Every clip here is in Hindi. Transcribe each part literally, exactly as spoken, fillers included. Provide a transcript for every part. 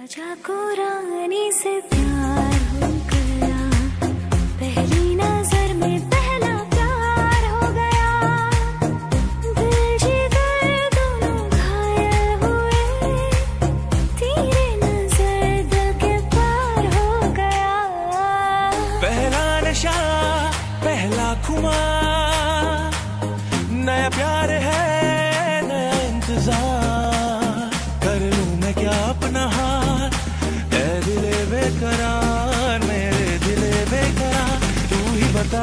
राजा को रानी से प्यार हो गया, पहली नजर में पहला प्यार हो गया। दिल जिगर दोनों घायल हुए, तेरे नजर दिल के पार हो गया। पहला नशा पहला खुमार, नया प्यार है नया इंतजार। कर लूं मैं क्या अपना हाल, ऐ दिले बेकरार, मेरे दिले बेकरार, तू ही बता।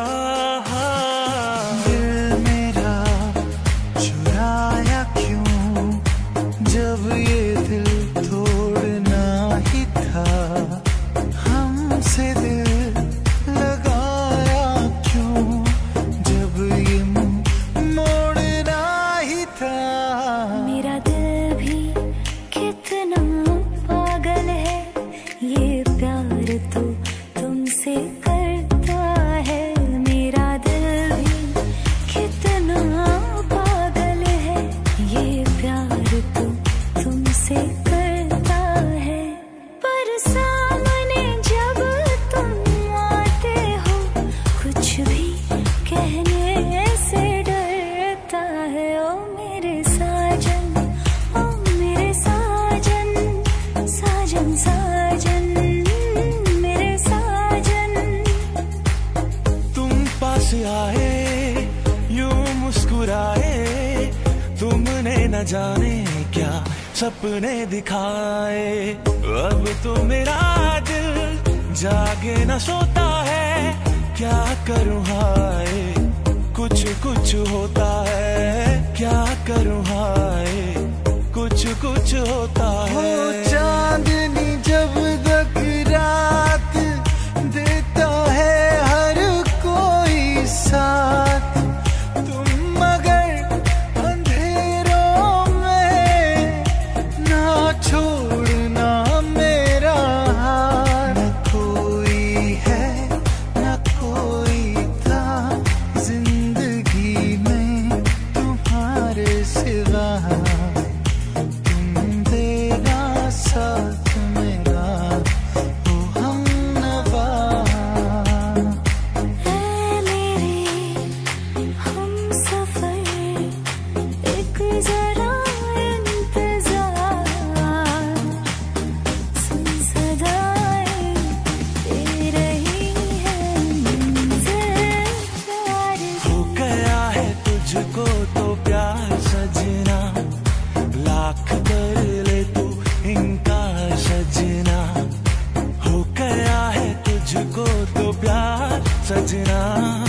दिल मेरा चुराया क्यों, जब ये दिल तोड़ना ही था। हमसे दिल लगाया क्यों, जब ये मुंह मोड़ना ही था। मेरा दिल भी कितना पागल है, ये प्यार तो तुमसे करता है। मेरा दिल भी कितना पागल है, ये प्यार तो तुमसे करता है। पर सामने जब तुम आते हो, कुछ भी कहने से डरता है। ओ मेरे साजन, ओ मेरे साजन, साजन साजन, मेरे साजन। तुम पास आए यूं मुस्कुराए, तुमने न जाने क्या सपने दिखाए। अब तो मेरा दिल जागे न सोता है, क्या करूं हाय, कुछ कुछ होता है। क्या करूं हाय, कुछ कुछ होता हो है। चांदनी जब तक रात देता है हर कोई साथ, तुम मगर अंधेरों में ना छोड़ना मेरा हाथ। न कोई है न कोई था जिंदगी में तुम्हारे सिवा। तुम देना साथ मेरा, ओ हमनवा। ऐ मेरे हमसफर, एक जरा इंतजार, सुन सदाएं दे रही है मंज़िल प्यार की। हो गया है तुझको तो प्यार सजना, लाख कर ले तू इनकार सजना। हो गया है तुझको तो प्यार सजना।